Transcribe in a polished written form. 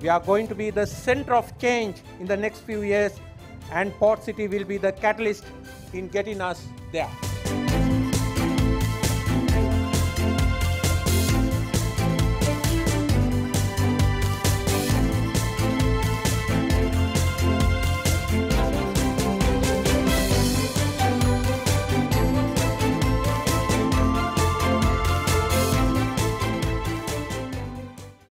are going to be the center of change in the next few years, and Port City will be the catalyst in getting us there.